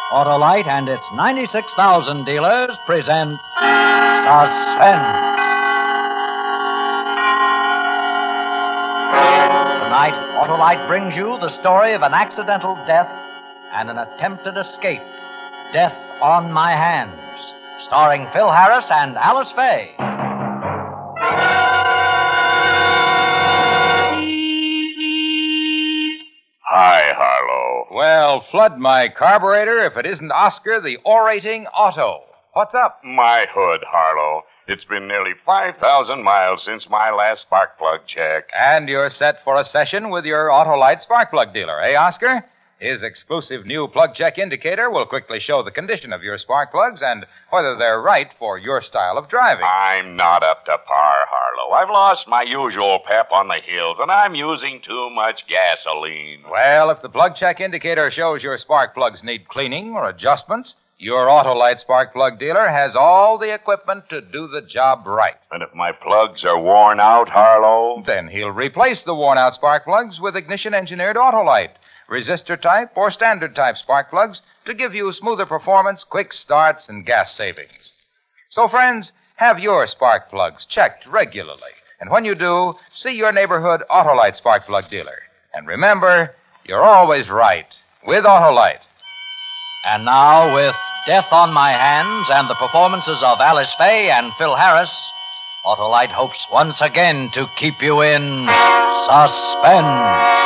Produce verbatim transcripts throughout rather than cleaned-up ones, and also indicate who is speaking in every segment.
Speaker 1: Autolite and its ninety-six thousand dealers present Suspense. Tonight, Autolite brings you the story of an accidental death and an attempted escape. Death on My Hands, starring Phil Harris and Alice Faye.
Speaker 2: Hi, Harlow.
Speaker 3: Well, flood my carburetor if it isn't Oscar the orating Otto. What's up?
Speaker 2: My hood, Harlow. It's been nearly five thousand miles since my last spark plug check.
Speaker 3: And you're set for a session with your Autolite spark plug dealer, eh, Oscar? His exclusive new plug check indicator will quickly show the condition of your spark plugs and whether they're right for your style of driving.
Speaker 2: I'm not up to par, Harlow. I've lost my usual pep on the hills, and I'm using too much gasoline.
Speaker 3: Well, if the plug check indicator shows your spark plugs need cleaning or adjustments, your Autolite spark plug dealer has all the equipment to do the job right.
Speaker 2: And if my plugs are worn out, Harlow?
Speaker 3: Then he'll replace the worn-out spark plugs with ignition-engineered Autolite, resistor type or standard type spark plugs to give you smoother performance, quick starts, and gas savings. So, friends, have your spark plugs checked regularly. And when you do, see your neighborhood Autolite spark plug dealer. And remember, you're always right with Autolite.
Speaker 1: And now, with Death on My Hands and the performances of Alice Faye and Phil Harris, Autolite hopes once again to keep you in suspense.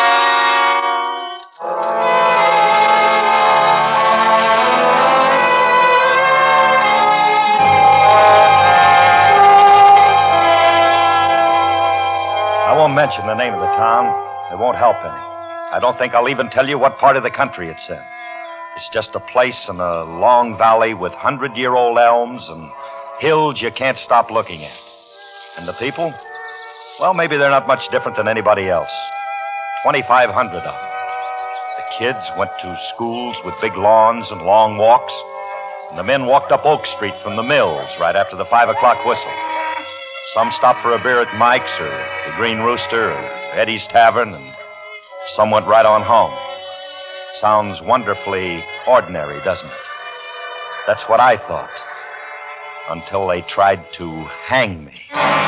Speaker 4: I won't mention the name of the town. It won't help any. I don't think I'll even tell you what part of the country it's in. It's just a place in a long valley with hundred-year-old elms and hills you can't stop looking at. And the people? Well, maybe they're not much different than anybody else. twenty-five hundred of them. The kids went to schools with big lawns and long walks, and the men walked up Oak Street from the mills right after the five o'clock whistle. Some stopped for a beer at Mike's or the Green Rooster or Eddie's Tavern, and some went right on home. Sounds wonderfully ordinary, doesn't it? That's what I thought, until they tried to hang me.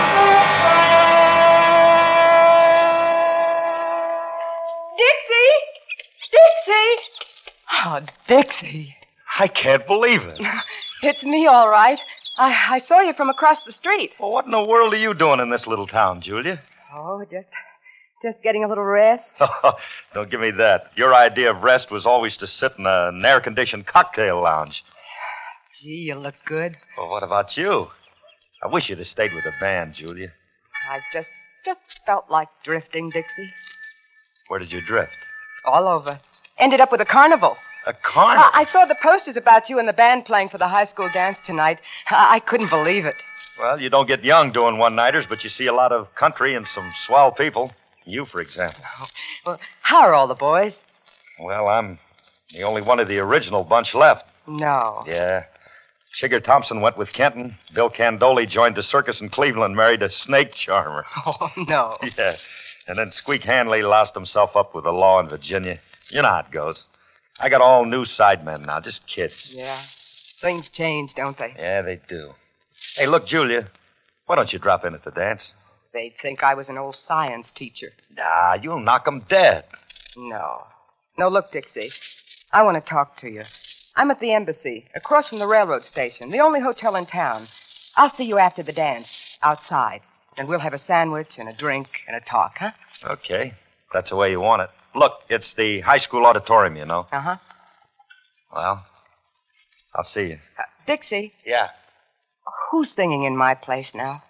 Speaker 5: Dixie! Dixie! Oh, Dixie.
Speaker 4: I can't believe it.
Speaker 5: It's me, all right. I, I saw you from across the street.
Speaker 4: Well, what in the world are you doing in this little town, Julia?
Speaker 5: Oh, just just getting a little rest.
Speaker 4: Don't give me that. Your idea of rest was always to sit in a, an air-conditioned cocktail lounge.
Speaker 5: Gee, you look good.
Speaker 4: Well, what about you? I wish you'd have stayed with the band, Julia.
Speaker 5: I just just felt like drifting, Dixie.
Speaker 4: Where did you drift?
Speaker 5: All over. Ended up with a carnival.
Speaker 4: A carnival?
Speaker 5: I, I saw the posters about you and the band playing for the high school dance tonight. I, I couldn't believe it.
Speaker 4: Well, you don't get young doing one-nighters, but you see a lot of country and some swell people. You, for example.
Speaker 5: Oh, well, how are all the boys?
Speaker 4: Well, I'm the only one of the original bunch left.
Speaker 5: No.
Speaker 4: Yeah. Chigger Thompson went with Kenton. Bill Candoli joined the circus in Cleveland, married a snake charmer.
Speaker 5: Oh, no.
Speaker 4: Yeah. And then Squeak Hanley lost himself up with the law in Virginia. You know how it goes. I got all new sidemen now, just kids.
Speaker 5: Yeah. Things change, don't they?
Speaker 4: Yeah, they do. Hey, look, Julia, why don't you drop in at the dance?
Speaker 5: They'd think I was an old science teacher.
Speaker 4: Nah, you'll knock 'em dead.
Speaker 5: No. No, look, Dixie. I want to talk to you. I'm at the embassy, across from the railroad station, the only hotel in town. I'll see you after the dance, outside. And we'll have a sandwich and a drink and a talk, huh?
Speaker 4: Okay. That's the way you want it. Look, it's the high school auditorium, you know.
Speaker 5: Uh-huh.
Speaker 4: Well, I'll see you.
Speaker 5: Uh, Dixie,
Speaker 4: Yeah.
Speaker 5: who's singing in my place now?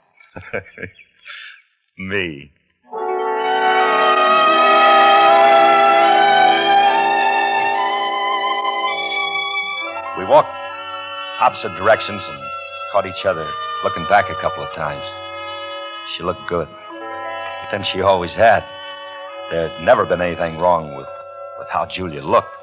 Speaker 4: Me. We walked opposite directions and caught each other looking back a couple of times. She looked good. But then she always had. There had never been anything wrong with, with how Julia looked.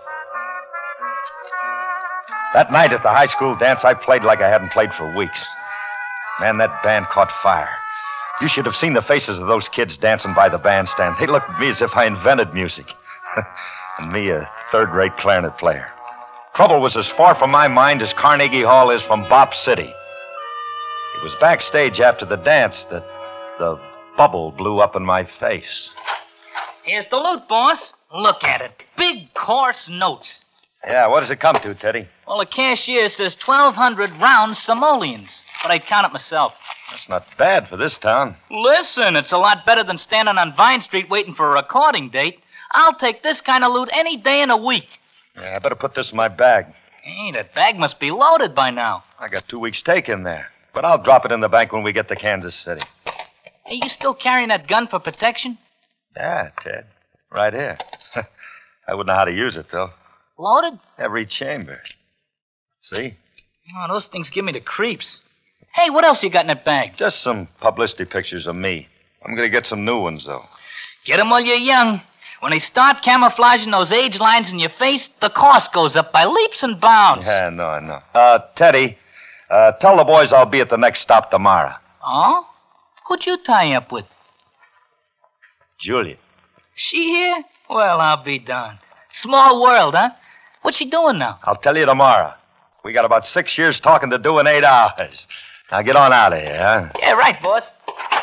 Speaker 4: That night at the high school dance, I played like I hadn't played for weeks. Man, that band caught fire. You should have seen the faces of those kids dancing by the bandstand. They looked at me as if I invented music. And me, a third-rate clarinet player. Trouble was as far from my mind as Carnegie Hall is from Bop City. It was backstage after the dance that the bubble blew up in my face.
Speaker 6: Here's the loot, boss. Look at it. Big, coarse notes.
Speaker 4: Yeah, what does it come to, Teddy?
Speaker 6: Well, the cashier says twelve hundred round simoleons, but I count it myself.
Speaker 4: That's not bad for this town.
Speaker 6: Listen, it's a lot better than standing on Vine Street waiting for a recording date. I'll take this kind of loot any day in a week.
Speaker 4: Yeah, I better put this in my bag.
Speaker 6: Hey, that bag must be loaded by now.
Speaker 4: I got two weeks' take in there, but I'll drop it in the bank when we get to Kansas City.
Speaker 6: Hey, you still carrying that gun for protection?
Speaker 4: Yeah, Ted. Right here. I wouldn't know how to use it, though.
Speaker 6: Loaded?
Speaker 4: Every chamber. See?
Speaker 6: Oh, those things give me the creeps. Hey, what else you got in that bag?
Speaker 4: Just some publicity pictures of me. I'm going to get some new ones, though.
Speaker 6: Get 'em while you're young. When they start camouflaging those age lines in your face, the cost goes up by leaps and bounds.
Speaker 4: Yeah, no, no. Uh, Teddy, uh, tell the boys I'll be at the next stop tomorrow.
Speaker 6: Oh? Who'd you tie up with?
Speaker 4: Julia.
Speaker 6: She here? Well, I'll be darned. Small world, huh? What's she doing now?
Speaker 4: I'll tell you tomorrow. We got about six years talking to do in eight hours. Now get on out of here, huh?
Speaker 6: Yeah, right, boss.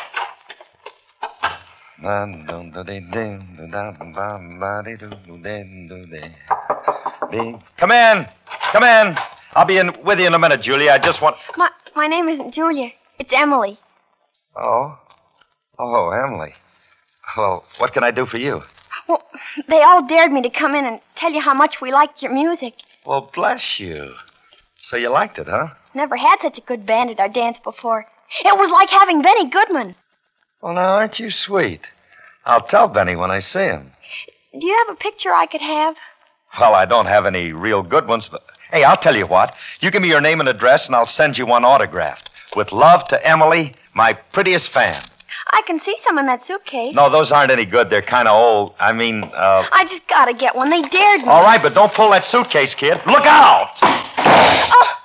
Speaker 4: Come in. Come in. I'll be in with you in a minute, Julia. I just want...
Speaker 7: My, my name isn't Julia. It's Emily.
Speaker 4: Oh? Oh, Emily. Well, what can I do for you?
Speaker 7: Well, they all dared me to come in and tell you how much we liked your music.
Speaker 4: Well, bless you. So you liked it, huh?
Speaker 7: Never had such a good band at our dance before. It was like having Benny Goodman.
Speaker 4: Well, now, aren't you sweet? I'll tell Benny when I see him.
Speaker 7: Do you have a picture I could have?
Speaker 4: Well, I don't have any real good ones, but... Hey, I'll tell you what. You give me your name and address, and I'll send you one autographed. With love to Emily, my prettiest fan.
Speaker 7: I can see some in that suitcase.
Speaker 4: No, those aren't any good. They're kind of old. I mean, uh...
Speaker 7: I just gotta get one. They dared me.
Speaker 4: All right, but don't pull that suitcase, kid. Look out!
Speaker 7: Oh!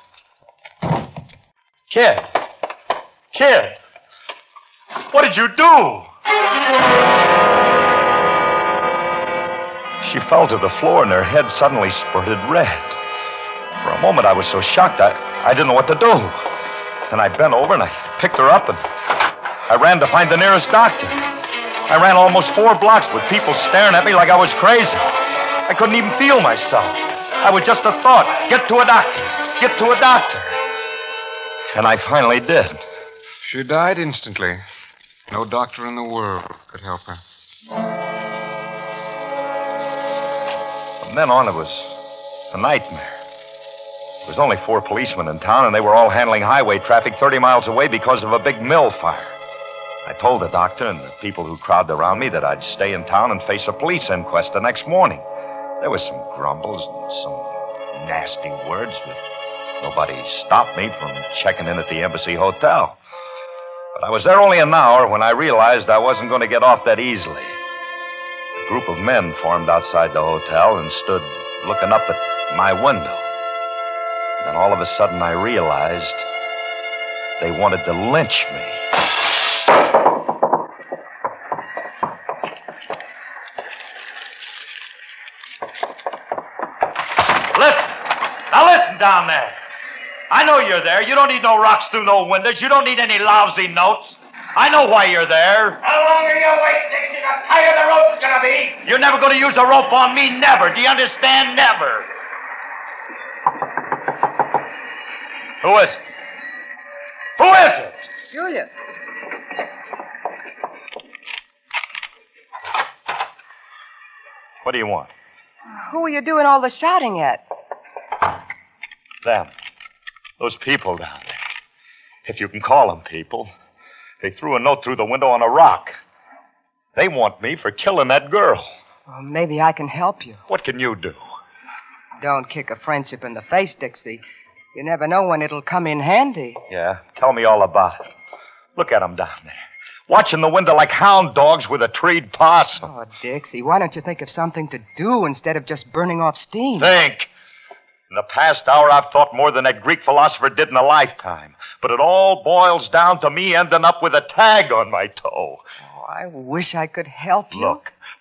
Speaker 4: Kid. Kid. What did you do? She fell to the floor and her head suddenly spurted red. For a moment, I was so shocked, I, I didn't know what to do. Then I bent over and I picked her up and I ran to find the nearest doctor. I ran almost four blocks with people staring at me like I was crazy. I couldn't even feel myself. I was just a thought. Get to a doctor. Get to a doctor. And I finally did.
Speaker 8: She died instantly. No doctor in the world could help her.
Speaker 4: From then on, it was a nightmare. There was only four policemen in town, and they were all handling highway traffic thirty miles away because of a big mill fire. I told the doctor and the people who crowded around me that I'd stay in town and face a police inquest the next morning. There was some grumbles and some nasty words, but nobody stopped me from checking in at the Embassy Hotel. But I was there only an hour when I realized I wasn't going to get off that easily. A group of men formed outside the hotel and stood looking up at my window. Then all of a sudden I realized they wanted to lynch me. Listen! Now listen down there! I know you're there. You don't need no rocks through no windows. You don't need any lousy notes. I know why you're there.
Speaker 2: How long are you waiting, Dixie? The tighter the rope's gonna be.
Speaker 4: You're never going to use a rope on me, never. Do you understand? Never. Who is it? Who is it?
Speaker 5: Julia.
Speaker 4: What do you want?
Speaker 5: Who are you doing all the shouting at?
Speaker 4: Them. Those people down there. If you can call them people. They threw a note through the window on a rock. They want me for killing that girl.
Speaker 5: Well, maybe I can help you.
Speaker 4: What can you do?
Speaker 5: Don't kick a friendship in the face, Dixie. You never know when it'll come in handy.
Speaker 4: Yeah, tell me all about it. Look at them down there. Watching the window like hound dogs with a treed possum.
Speaker 5: Oh, Dixie, why don't you think of something to do instead of just burning off steam?
Speaker 4: Think. In the past hour, I've thought more than that Greek philosopher did in a lifetime. But it all boils down to me ending up with a tag on my toe.
Speaker 5: Oh, I wish I could help you.
Speaker 4: Look,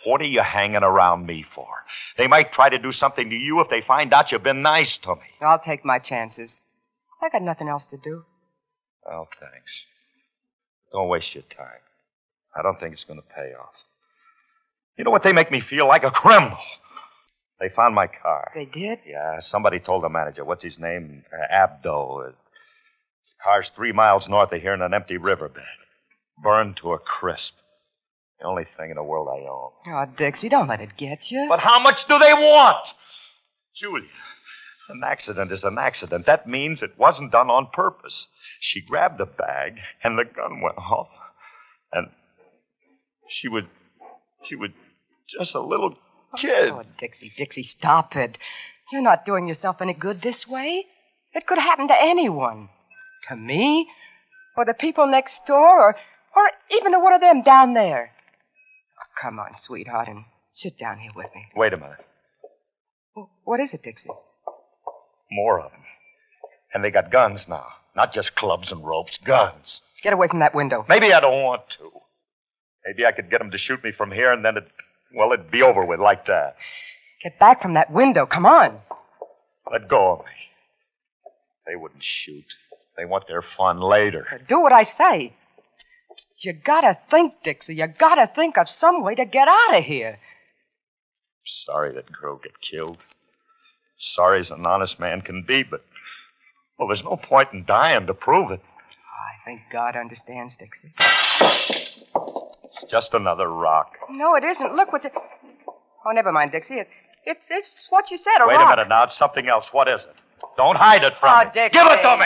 Speaker 4: What are you hanging around me for? They might try to do something to you if they find out you've been nice to me.
Speaker 5: I'll take my chances. I got nothing else to do.
Speaker 4: Well, thanks. Don't waste your time. I don't think it's going to pay off. You know what? They make me feel like a criminal. They found my car.
Speaker 5: They did?
Speaker 4: Yeah, somebody told the manager. What's his name? Uh, Abdo. Uh, the car's three miles north of here in an empty riverbed. Burned to a crisp. The only thing in the world I own.
Speaker 5: Oh, Dixie, don't let it get you.
Speaker 4: But how much do they want? Julia, an accident is an accident. That means it wasn't done on purpose. She grabbed the bag, and the gun went off. And she was, she was just a little kid.
Speaker 5: Oh, Dixie, Dixie, stop it. You're not doing yourself any good this way. It could happen to anyone. To me, or the people next door, or, or even to one of them down there. Oh, come on, sweetheart, and sit down here with me.
Speaker 4: Wait a minute.
Speaker 5: What is it, Dixie?
Speaker 4: More of them. And they got guns now. Not just clubs and ropes, guns.
Speaker 5: Get away from that window.
Speaker 4: Maybe I don't want to. Maybe I could get them to shoot me from here, and then it, well, it'd be over with like that.
Speaker 5: Get back from that window. Come on.
Speaker 4: Let go of me. They wouldn't shoot. They want their fun later.
Speaker 5: Do what I say. You gotta think, Dixie. You gotta think of some way to get out of here.
Speaker 4: Sorry that girl got killed. Sorry as an honest man can be, but, well, there's no point in dying to prove it.
Speaker 5: I think God understands, Dixie.
Speaker 4: It's just another rock.
Speaker 5: No, it isn't. Look what the... Oh, never mind, Dixie. It, it, it's what you said, a
Speaker 4: Wait
Speaker 5: rock.
Speaker 4: a minute now. It's something else. What is it? Don't hide it from
Speaker 5: Oh,
Speaker 4: me.
Speaker 5: Dixie.
Speaker 4: Give it to me!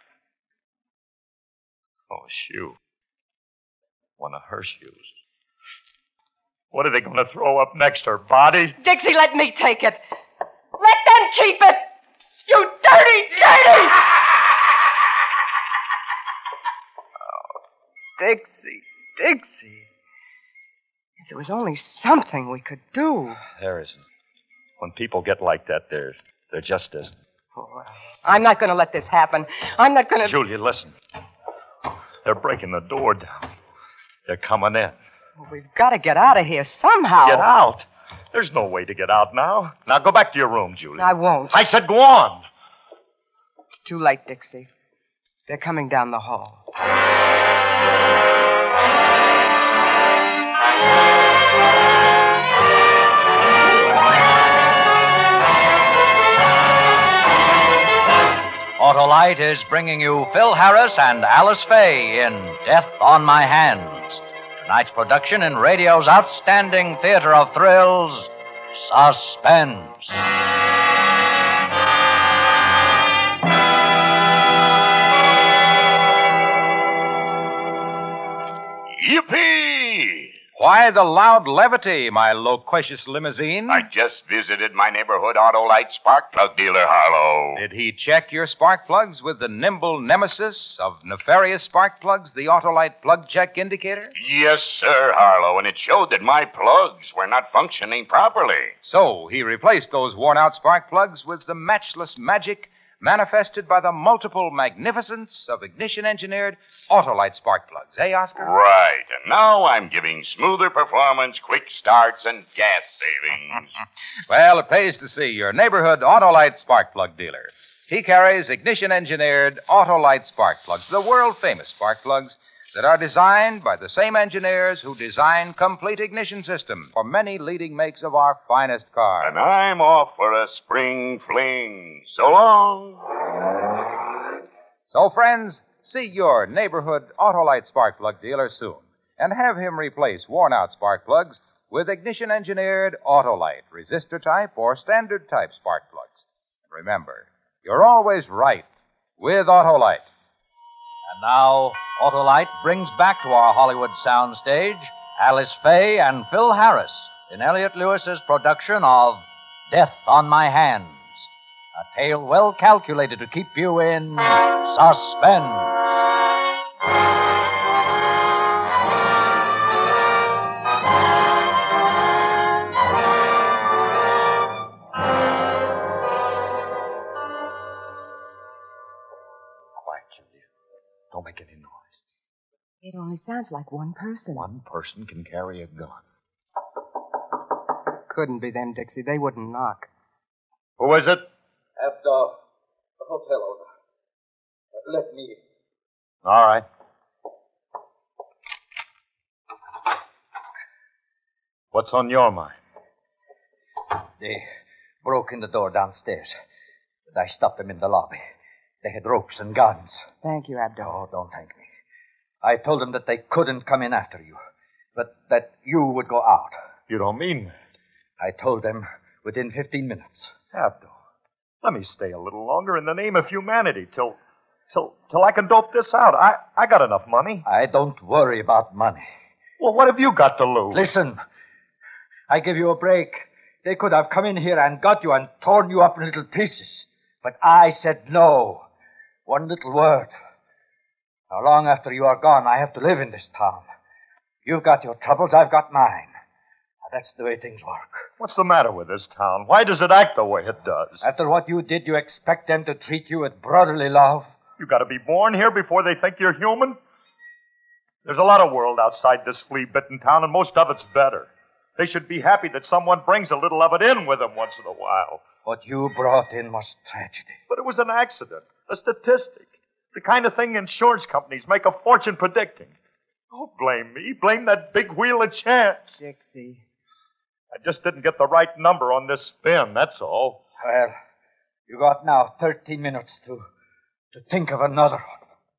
Speaker 4: Oh, a shoe. One of her shoes. What are they going to throw up next? Her body?
Speaker 5: Dixie, let me take it. Let them keep it. You dirty, dirty! Oh, Dixie, Dixie. If there was only something we could do.
Speaker 4: There isn't. When people get like that, there, there just isn't.
Speaker 5: Oh, I'm not going to let this happen. I'm not going to...
Speaker 4: Julia, listen. They're breaking the door down. They're coming in.
Speaker 5: Well, we've got to get out of here somehow.
Speaker 4: Get out? There's no way to get out now. Now go back to your room, Julia.
Speaker 5: I won't.
Speaker 4: I said go on.
Speaker 5: It's too late, Dixie. They're coming down the hall.
Speaker 1: Autolite is bringing you Phil Harris and Alice Faye in Death on My Hands. Tonight's production in radio's outstanding theater of thrills, Suspense.
Speaker 2: Yippee!
Speaker 3: Why the loud levity, my loquacious limousine?
Speaker 2: I just visited my neighborhood Autolite spark plug dealer, Harlow.
Speaker 3: Did he check your spark plugs with the nimble nemesis of nefarious spark plugs, the Autolite plug check indicator?
Speaker 2: Yes, sir, Harlow, and it showed that my plugs were not functioning properly.
Speaker 3: So he replaced those worn-out spark plugs with the matchless magic manifested by the multiple magnificence of ignition-engineered Autolite spark plugs. Eh, Oscar?
Speaker 2: Right, and now I'm giving smoother performance, quick starts, and gas savings.
Speaker 3: Well, it pays to see your neighborhood Autolite spark plug dealer. He carries ignition-engineered Autolite spark plugs, the world-famous spark plugs that are designed by the same engineers who design complete ignition systems for many leading makes of our finest cars.
Speaker 2: And I'm off for a spring fling. So long.
Speaker 3: So, friends, see your neighborhood Autolite spark plug dealer soon and have him replace worn-out spark plugs with ignition-engineered Autolite, resistor-type or standard-type spark plugs. Remember, you're always right with Autolite.
Speaker 1: And now, Autolite brings back to our Hollywood soundstage Alice Faye and Phil Harris in Elliot Lewis's production of Death on My Hands, a tale well calculated to keep you in suspense.
Speaker 4: Quiet, Julia. Don't make any noise.
Speaker 5: It only sounds like one person.
Speaker 4: One person can carry a gun.
Speaker 5: couldn't be them, Dixie. They wouldn't knock.
Speaker 4: Who is it?
Speaker 1: Have the, the hotel owner. Let me in.
Speaker 4: All right. What's on your mind?
Speaker 1: They broke in the door downstairs, but I stopped them in the lobby. They had ropes and guns.
Speaker 5: Thank you, Abdul.
Speaker 1: Oh, don't thank me. I told them that they couldn't come in after you, but that you would go out.
Speaker 4: You don't mean that.
Speaker 1: I told them within fifteen minutes.
Speaker 4: Abdul, let me stay a little longer in the name of humanity till till till I can dope this out. I, I got enough money.
Speaker 1: I don't worry about money.
Speaker 4: Well, what have you got to lose?
Speaker 1: Listen, I give you a break. They could have come in here and got you and torn you up in little pieces. But I said no. One little word. Now, long after you are gone, I have to live in this town. You've got your troubles, I've got mine. Now, that's the way things work.
Speaker 4: What's the matter with this town? Why does it act the way it does?
Speaker 1: After what you did, you expect them to treat you with brotherly love?
Speaker 4: You got to be born here before they think you're human? There's a lot of world outside this flea-bitten town, and most of it's better. They should be happy that someone brings a little of it in with them once in a while.
Speaker 1: What you brought in was tragedy.
Speaker 4: But it was an accident, a statistic, the kind of thing insurance companies make a fortune predicting. Don't blame me. Blame that big wheel of chance.
Speaker 5: Dixie.
Speaker 4: I just didn't get the right number on this spin, that's all.
Speaker 1: Well, you got now thirteen minutes to, to think of another one.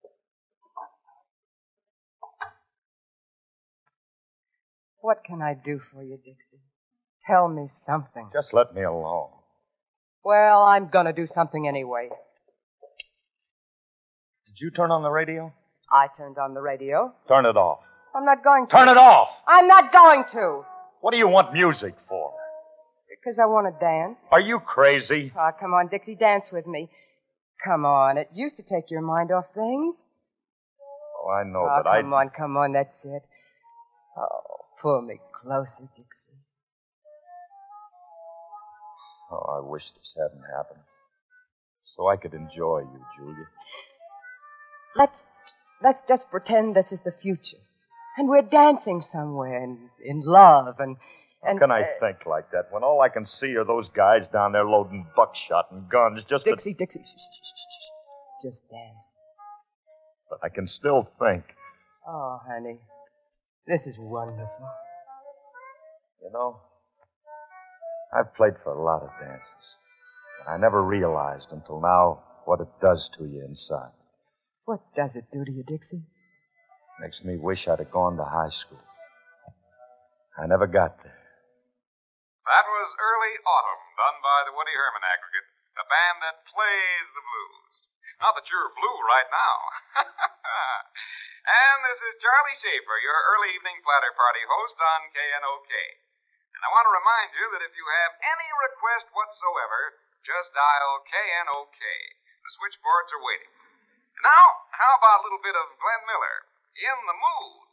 Speaker 5: What can I do for you, Dixie? Tell me something.
Speaker 4: Just let me alone.
Speaker 5: Well, I'm going to do something anyway.
Speaker 4: Did you turn on the radio?
Speaker 5: I turned on the radio.
Speaker 4: Turn it off.
Speaker 5: I'm not going to.
Speaker 4: Turn it off!
Speaker 5: I'm not going to.
Speaker 4: What do you want music for?
Speaker 5: Because I want to dance.
Speaker 4: Are you crazy?
Speaker 5: Oh, come on, Dixie, dance with me. Come on, it used to take your mind off things.
Speaker 4: Oh, I know,
Speaker 5: oh,
Speaker 4: but I...
Speaker 5: come on, come on, that's it. Oh, pull me closer, Dixie.
Speaker 4: Oh, I wish this hadn't happened. So I could enjoy you, Julia.
Speaker 5: Let's, let's just pretend this is the future. And we're dancing somewhere in, in love and... and
Speaker 4: How can I
Speaker 5: uh,
Speaker 4: think like that when all I can see are those guys down there loading buckshot and guns just
Speaker 5: Dixie,
Speaker 4: to...
Speaker 5: Dixie, shh, shh, shh, shh. Just dance.
Speaker 4: But I can still think.
Speaker 5: Oh, honey, this is wonderful.
Speaker 4: You know, I've played for a lot of dances. And I never realized until now what it does to you inside.
Speaker 5: What does it do to you, Dixie?
Speaker 4: Makes me wish I'd have gone to high school. I never got there.
Speaker 9: That was Early Autumn, done by the Woody Herman Aggregate, a band that plays the blues. Not that you're blue right now. And this is Charlie Schaefer, your early evening platter party host on K N O K. And I want to remind you that if you have any request whatsoever, just dial K N O K. The switchboards are waiting. And now, how about a little bit of Glenn Miller, In the Mood?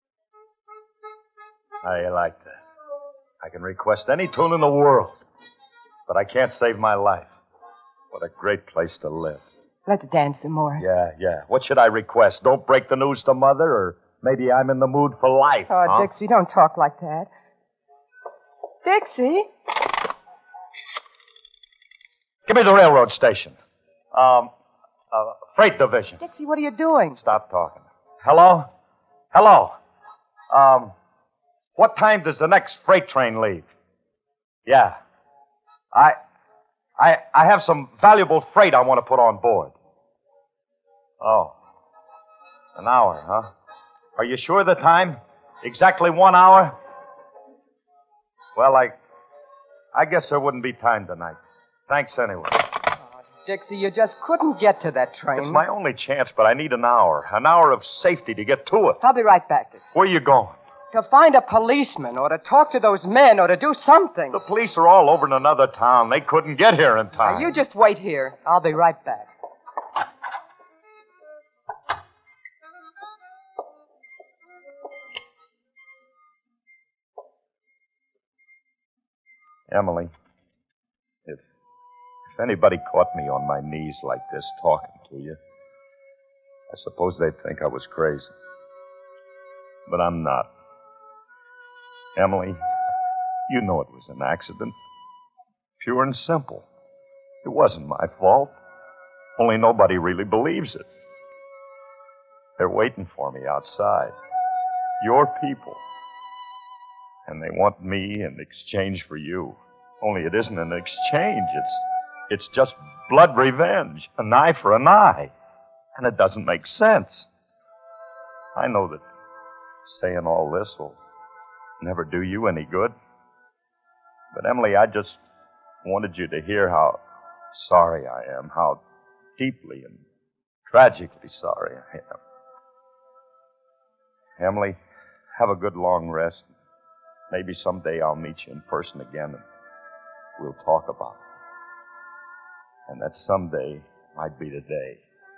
Speaker 4: I like that. I can request any tune in the world, but I can't save my life. What a great place to live.
Speaker 5: Let's dance some more.
Speaker 4: Yeah, yeah. What should I request? Don't break the news to Mother, or maybe I'm in the mood for life.
Speaker 5: Oh,
Speaker 4: huh?
Speaker 5: Dixie, don't talk like that. Dixie?
Speaker 4: Give me the railroad station. Um, uh, freight division.
Speaker 5: Dixie, what are you doing?
Speaker 4: Stop talking. Hello? Hello? Um, what time does the next freight train leave? Yeah. I, I, I have some valuable freight I want to put on board. Oh. An hour, huh? Are you sure of the time? Exactly one hour? Well, I, I guess there wouldn't be time tonight. Thanks anyway.
Speaker 5: Oh, Dixie, you just couldn't get to that train.
Speaker 4: It's my only chance, but I need an hour. An hour of safety to get to it.
Speaker 5: I'll be right back, Dixie.
Speaker 4: Where are you going?
Speaker 5: To find a policeman or to talk to those men or to do something.
Speaker 4: The police are all over in another town. They couldn't get here in time.
Speaker 5: Now, you just wait here. I'll be right back.
Speaker 4: Emily, if if anybody caught me on my knees like this talking to you, I suppose they'd think I was crazy. But I'm not. Emily, You know it was an accident. Pure and simple. It wasn't my fault. Only nobody really believes it. They're waiting for me outside. Your people. And they want me in exchange for you. Only it isn't an exchange. It's, it's just blood revenge. An eye for an eye. And it doesn't make sense. I know that saying all this will never do you any good. But, Emily, I just wanted you to hear how sorry I am, how deeply and tragically sorry I am. Emily, have a good long rest. Maybe someday I'll meet you in person again and we'll talk about it. And that someday might be today.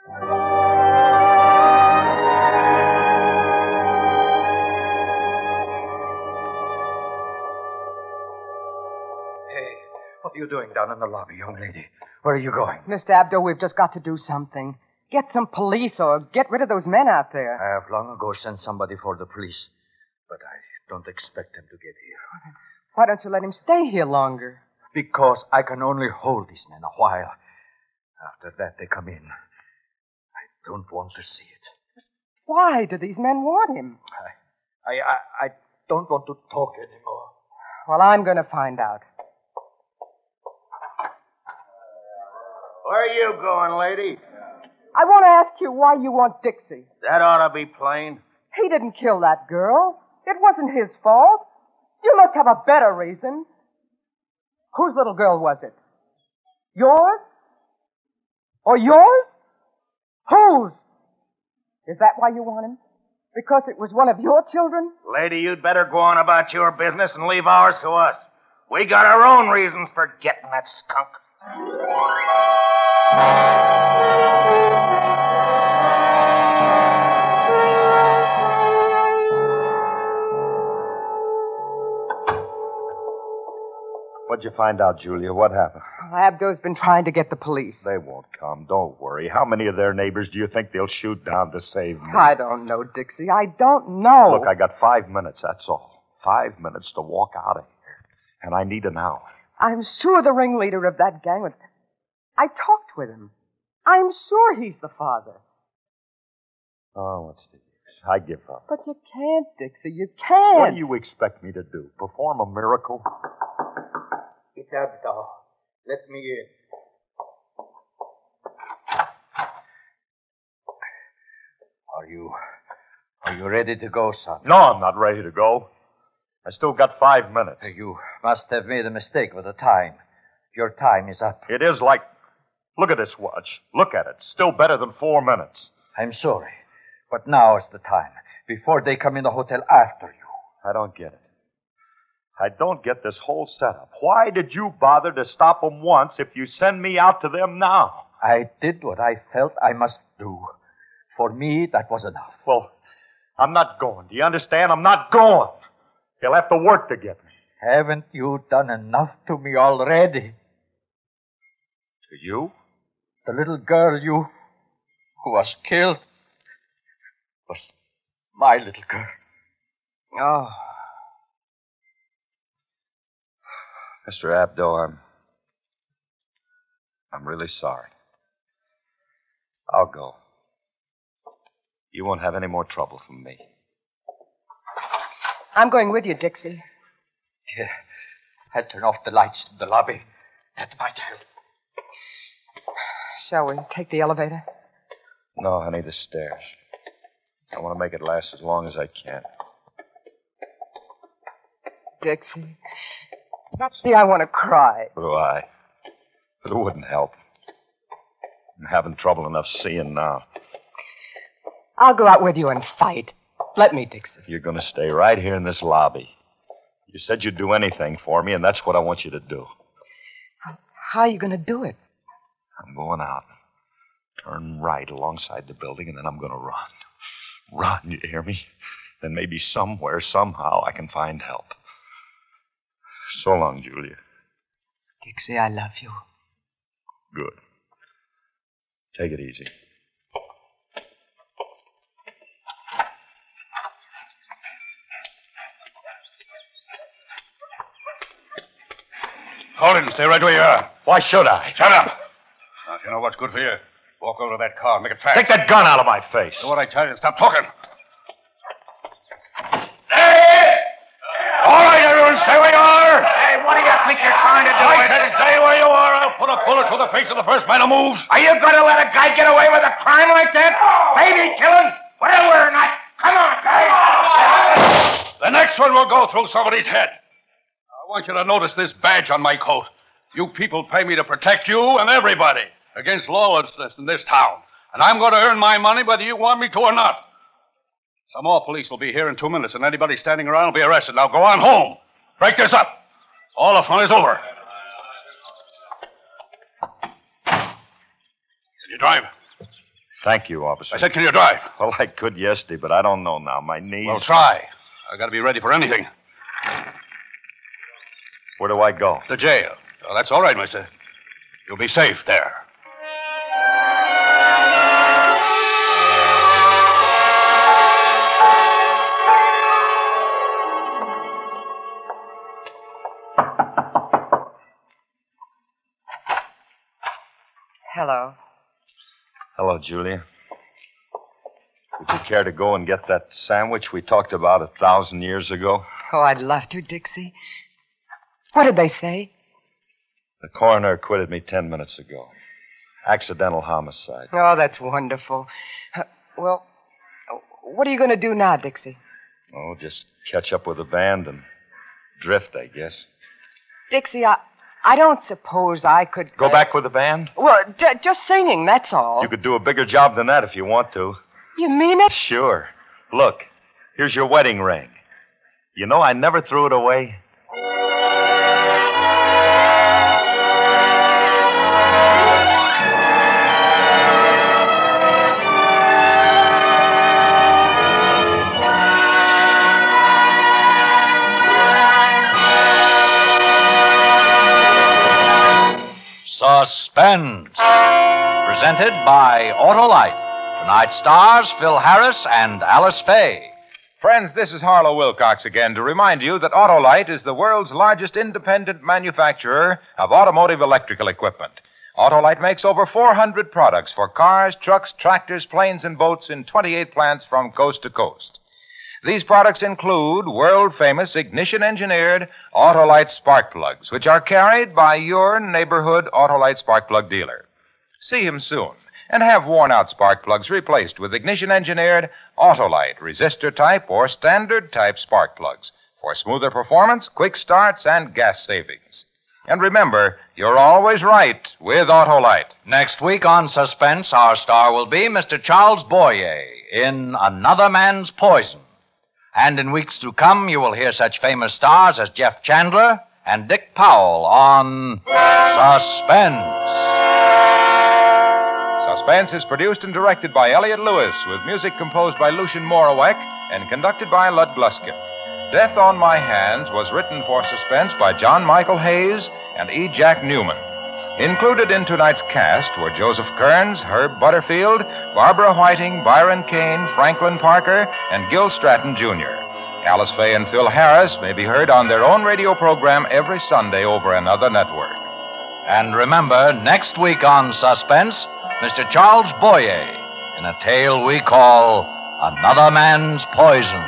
Speaker 10: Hey, what are you doing down in the lobby, young lady? Where are you going?
Speaker 5: Mister Abdo, we've just got to do something. Get some police or get rid of those men out there.
Speaker 10: I have long ago sent somebody for the police, but I don't expect them to get here.
Speaker 5: Why don't you let him stay here longer?
Speaker 10: Because I can only hold these men a while. After that, they come in. I don't want to see it.
Speaker 5: Why do these men want him?
Speaker 10: I, I, I, I don't want to talk anymore.
Speaker 5: Well, I'm going to find out.
Speaker 11: Where are you going, lady?
Speaker 5: I want to ask you why you want Dixie.
Speaker 11: That ought to be plain.
Speaker 5: He didn't kill that girl. It wasn't his fault. You must have a better reason. Whose little girl was it? Yours? Or yours? Whose? Is that why you want him? Because it was one of your children?
Speaker 11: Lady, you'd better go on about your business and leave ours to us. We got our own reasons for getting that skunk.
Speaker 4: What'd you find out, Julia? What happened?
Speaker 5: Abdo's been trying to get the police.
Speaker 4: They won't come. Don't worry. How many of their neighbors do you think they'll shoot down to save me?
Speaker 5: I don't know, Dixie. I don't know.
Speaker 4: Look, I got five minutes, that's all. Five minutes to walk out of here. And I need an hour.
Speaker 5: I'm sure the ringleader of that gang would... I talked with him. I'm sure he's the father.
Speaker 4: Oh, what's the use? I give up.
Speaker 5: But you can't, Dixie. You can't.
Speaker 4: What do you expect me to do? Perform a miracle?
Speaker 10: It's Abdo. Let me in. Are you... Are you ready to go, son?
Speaker 4: No, I'm not ready to go. I still got five minutes.
Speaker 10: You must have made a mistake with the time. Your time is up.
Speaker 4: It is like... Look at this watch. Look at it. Still better than four minutes.
Speaker 10: I'm sorry, but now is the time, before they come in the hotel after you.
Speaker 4: I don't get it. I don't get this whole setup. Why did you bother to stop them once if you send me out to them now?
Speaker 10: I did what I felt I must do. For me, that was enough.
Speaker 4: Well, I'm not going. Do you understand? I'm not going. You'll have to work to get me.
Speaker 10: Haven't you done enough to me already?
Speaker 4: To you?
Speaker 10: The little girl you... who was killed... was my little girl.
Speaker 5: Oh...
Speaker 4: Mister Abdo, I'm... I'm really sorry. I'll go. You won't have any more trouble from me.
Speaker 5: I'm going with you, Dixie.
Speaker 10: Here, I'll turn off the lights in the lobby. That might help.
Speaker 5: Shall we take the elevator?
Speaker 4: No, honey, the stairs. I want to make it last as long as I can.
Speaker 5: Dixie... See, I want to cry.
Speaker 4: So do I. But it wouldn't help. I'm having trouble enough seeing now.
Speaker 5: I'll go out with you and fight. Let me, Dixie.
Speaker 4: You're going to stay right here in this lobby. You said you'd do anything for me, and that's what I want you to do.
Speaker 5: How are you going to do it?
Speaker 4: I'm going out. Turn right alongside the building, and then I'm going to run. Run, you hear me? Then maybe somewhere, somehow, I can find help. So long, Julia.
Speaker 5: Dixie, I love you.
Speaker 4: Good. Take it easy.
Speaker 12: Colin, stay right where you are.
Speaker 4: Why should I?
Speaker 12: Shut up. Now, if you know what's good for you, walk over to that car and make it fast.
Speaker 4: Take that gun out of my face.
Speaker 12: Do what I tell you and stop talking. Hey! All right, everyone, stay where you are.
Speaker 11: Hey, what do you think you're trying to do?
Speaker 12: I said stay where you are. I'll put a bullet through the face of the first man who moves.
Speaker 11: Are you going to let a guy get away with a crime like that? Baby killing? Whatever or not. Come on, guys.
Speaker 12: The next one will go through somebody's head. I want you to notice this badge on my coat. You people pay me to protect you and everybody against lawlessness in this town. And I'm going to earn my money whether you want me to or not. Some more police will be here in two minutes, and anybody standing around will be arrested. Now go on home. Break this up. All the fun is over. Can you drive?
Speaker 4: Thank you, officer.
Speaker 12: I said, can you drive?
Speaker 4: Well, I could yesterday, but I don't know now. My knees...
Speaker 12: Well, try. I got to be ready for anything.
Speaker 4: Where do I go?
Speaker 12: To jail. Oh, that's all right, mister. You'll be safe there.
Speaker 5: Hello.
Speaker 4: Hello, Julia. Would you care to go and get that sandwich we talked about a thousand years ago?
Speaker 5: Oh, I'd love to, Dixie. What did they say?
Speaker 4: The coroner acquitted me ten minutes ago. Accidental homicide.
Speaker 5: Oh, that's wonderful. Uh, well, what are you going to do now, Dixie?
Speaker 4: Oh, just catch up with the band and drift, I guess.
Speaker 5: Dixie, I, I don't suppose I could...
Speaker 4: Go uh, back with the band?
Speaker 5: Well, d- just singing, that's all.
Speaker 4: You could do a bigger job than that if you want to.
Speaker 5: You mean it?
Speaker 4: Sure. Look, here's your wedding ring. You know, I never threw it away.
Speaker 1: Suspense. Presented by Autolite. Tonight's stars, Phil Harris and Alice Faye.
Speaker 3: Friends, this is Harlow Wilcox again to remind you that Autolite is the world's largest independent manufacturer of automotive electrical equipment. Autolite makes over four hundred products for cars, trucks, tractors, planes, and boats in twenty-eight plants from coast to coast. These products include world-famous ignition-engineered Autolite spark plugs, which are carried by your neighborhood Autolite spark plug dealer. See him soon and have worn-out spark plugs replaced with ignition-engineered Autolite resistor-type or standard-type spark plugs for smoother performance, quick starts, and gas savings. And remember, you're always right with Autolite.
Speaker 1: Next week on Suspense, our star will be Mister Charles Boyer in Another Man's Poison. And in weeks to come, you will hear such famous stars as Jeff Chandler and Dick Powell on Suspense.
Speaker 3: Suspense is produced and directed by Elliott Lewis, with music composed by Lucien Morawek and conducted by Lud Gluskin. Death on My Hands was written for Suspense by John Michael Hayes and E. Jack Newman. Included in tonight's cast were Joseph Kearns, Herb Butterfield, Barbara Whiting, Byron Kane, Franklin Parker, and Gil Stratton, Junior Alice Faye and Phil Harris may be heard on their own radio program every Sunday over another network.
Speaker 1: And remember, next week on Suspense, Mister Charles Boyer in a tale we call Another Man's Poison.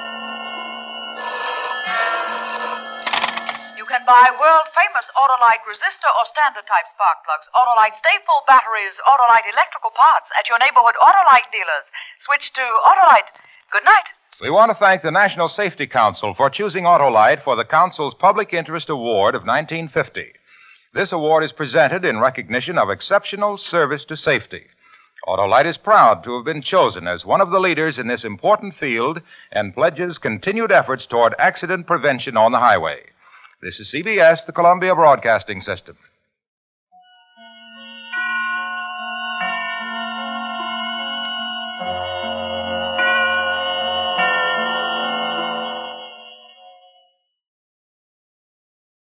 Speaker 13: You can buy world-famous Autolite resistor or standard-type spark plugs, Autolite stay-full batteries, Autolite electrical parts at your neighborhood Autolite dealers. Switch to Autolite. Good night.
Speaker 3: We want to thank the National Safety Council for choosing Autolite for the Council's Public Interest Award of nineteen fifty. This award is presented in recognition of exceptional service to safety. Autolite is proud to have been chosen as one of the leaders in this important field and pledges continued efforts toward accident prevention on the highway. This is C B S, the Columbia Broadcasting System.